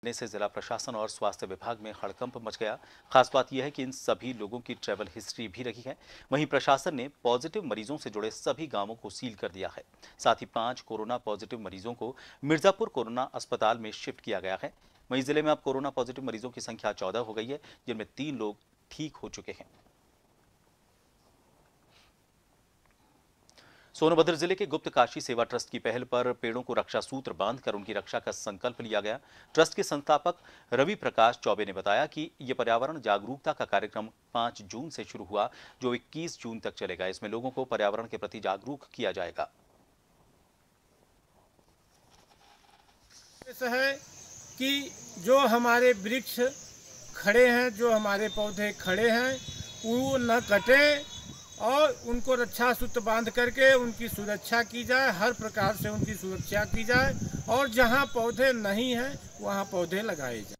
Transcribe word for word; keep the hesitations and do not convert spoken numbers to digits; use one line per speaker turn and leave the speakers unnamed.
मिलने से जिला प्रशासन और स्वास्थ्य विभाग में हड़कंप मच गया। खास बात यह है कि इन सभी लोगों की ट्रैवल हिस्ट्री भी रही है। वहीं प्रशासन ने पॉजिटिव मरीजों से जुड़े सभी गांवों को सील कर दिया है। साथ ही पांच कोरोना पॉजिटिव मरीजों को मिर्जापुर कोरोना अस्पताल में शिफ्ट किया गया है। वहीं जिले में अब कोरोना पॉजिटिव मरीजों की संख्या चौदह हो गई है, जिनमें तीन लोग ठीक हो चुके हैं। सोनभद्र जिले के गुप्त काशी सेवा ट्रस्ट की पहल पर पेड़ों को रक्षा सूत्र बांधकर उनकी रक्षा का संकल्प लिया गया। ट्रस्ट के संस्थापक रवि प्रकाश चौबे ने बताया कि यह पर्यावरण जागरूकता का कार्यक्रम पाँच जून से शुरू हुआ, जो इक्कीस जून तक चलेगा। इसमें लोगों को पर्यावरण के प्रति जागरूक किया जाएगा।
है कि जो हमारे वृक्ष खड़े हैं, जो हमारे पौधे खड़े हैं, वो न कटे और उनको रक्षा सूत्र बांध करके उनकी सुरक्षा की जाए। हर प्रकार से उनकी सुरक्षा की जाए और जहां पौधे नहीं हैं वहां पौधे लगाए जाए।